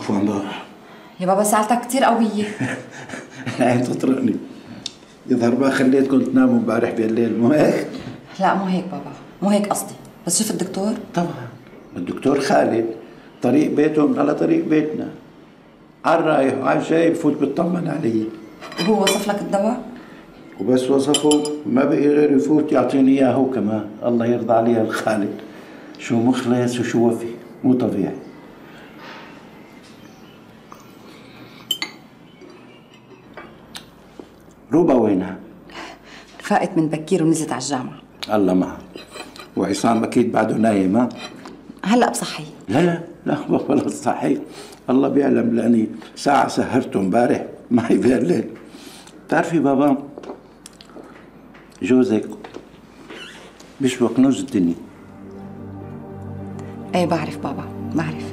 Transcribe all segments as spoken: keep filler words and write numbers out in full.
عفوا بابا. يا بابا ساعتك كتير قوية. عم تطرقني. يظهر ما خليتكم تناموا امبارح بالليل، مو هيك؟ لا مو هيك بابا، مو هيك قصدي، بس شوف الدكتور. طبعا الدكتور خالد طريق بيتهم على طريق بيتنا، على الرايح وعلى الجاي بفوت بيطمن علي. وهو وصف لك الدواء؟ وبس وصفه ما بقي غير يفوت يعطيني اياه هو كمان. الله يرضى عليه الخالد، شو مخلص وشو وفي، مو طبيعي. روبا وينها؟ فاقت من بكير ونزلت على الجامعة. الله معها. وعصام اكيد بعده نايم. ها هلا بصحي. لا لا لا ولا صحي، الله بيعلم، لاني ساعة سهرته امبارح معي بالليل. بتعرفي بابا جوزك بيشبه كنوز الدنيا. ايه بعرف بابا، بعرف.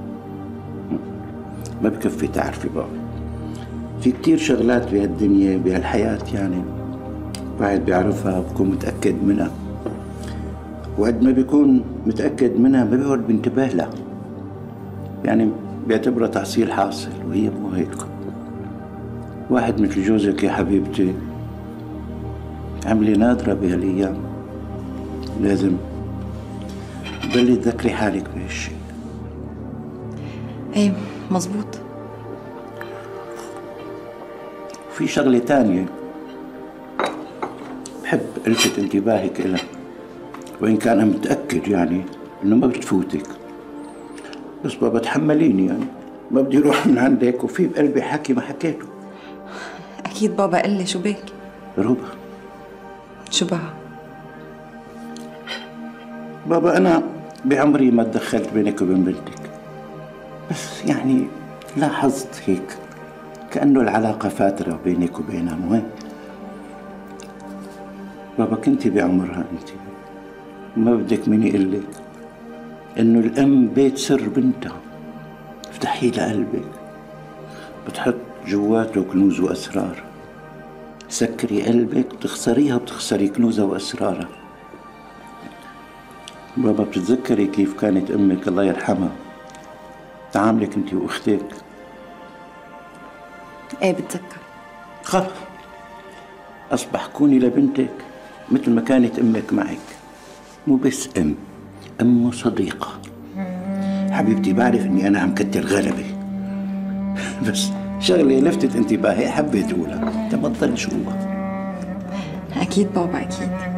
ما بكفي تعرفي بابا، في كتير شغلات بهالدنيا بهالحياة يعني واحد بيعرفها وبكون متأكد منها، وقد ما بيكون متأكد منها ما بيقعد بينتبه لها، يعني بيعتبرها تحصيل حاصل، وهي مو هيك. واحد مثل جوزك يا حبيبتي عملي نادرة بهالأيام، لازم تضلي تذكري حالك بهالشي. ايه مزبوط. في شغلة تانية بحب الفت انتباهك إلها، وإن كان أنا متأكد يعني إنه ما بتفوتك، بس بابا تحمليني، يعني ما بدي أروح من عندك وفي بقلبي حكي ما حكيته. أكيد بابا، قل لي شو بك؟ روبا شو بها؟ بابا أنا بعمري ما تدخلت بينك وبين بنتك، بس يعني لاحظت هيك كأنه العلاقة فاترة بينك وبينها، مو هيك؟ بابا كنتي بعمرها أنت، ما بدك مين يقول لك إنه الأم بيت سر بنتها، افتحي لها قلبك، بتحط جواته كنوز وأسرار. سكري قلبك بتخسريها، بتخسري كنوزها وأسرارها. بابا بتتذكري كيف كانت أمك الله يرحمها تعاملك أنت وأختك؟ ايه بتذكر. خلص أصبح كوني لبنتك مثل ما كانت أمك معك، مو بس أم، أم وصديقة. حبيبتي بعرف إني أنا عم كتر غلبي، بس شغلة لفتت انتباهي حبيت أقولها، تبطل جوا. أكيد بابا أكيد.